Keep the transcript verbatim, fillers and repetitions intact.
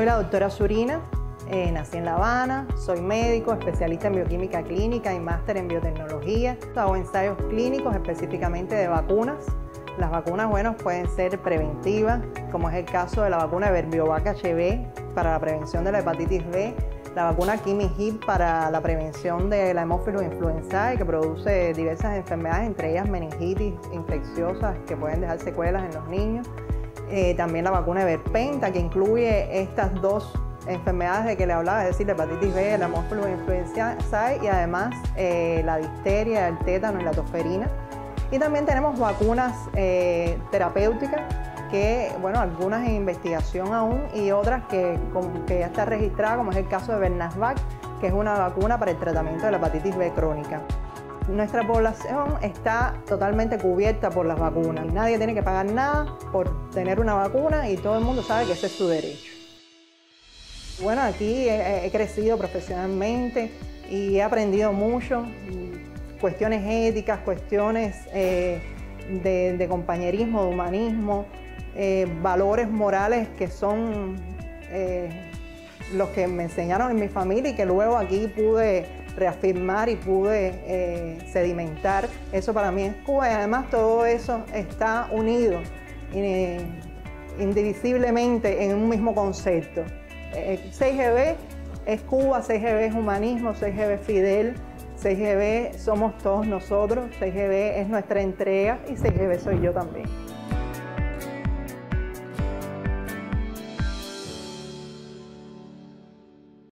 Soy la doctora Surina, eh, nací en La Habana, soy médico, especialista en bioquímica clínica y máster en biotecnología. Hago ensayos clínicos específicamente de vacunas. Las vacunas, bueno, pueden ser preventivas, como es el caso de la vacuna de Berbiovac H B para la prevención de la hepatitis B, la vacuna Kimi-Hib para la prevención de la Haemophilus influenzae, que produce diversas enfermedades, entre ellas meningitis infecciosas que pueden dejar secuelas en los niños. Eh, también la vacuna de Verpenta, que incluye estas dos enfermedades de que le hablaba, es decir, la hepatitis B, la Haemophilus influenzae y además eh, la difteria, el tétano y la tosferina. Y también tenemos vacunas eh, terapéuticas, que, bueno, algunas en investigación aún y otras que, que ya está registrada, como es el caso de Bernasvac, que es una vacuna para el tratamiento de la hepatitis B crónica. Nuestra población está totalmente cubierta por las vacunas. Nadie tiene que pagar nada por tener una vacuna y todo el mundo sabe que ese es su derecho. Bueno, aquí he, he crecido profesionalmente y he aprendido mucho, cuestiones éticas, cuestiones eh, de, de compañerismo, de humanismo, eh, valores morales que son eh, los que me enseñaron en mi familia y que luego aquí pude reafirmar y pude eh, sedimentar. Eso para mí es Cuba y además todo eso está unido eh, indivisiblemente en un mismo concepto. Eh, seis G B es Cuba, seis G B es humanismo, seis G B es Fidel, seis G B somos todos nosotros, seis G B es nuestra entrega y seis G B soy yo también.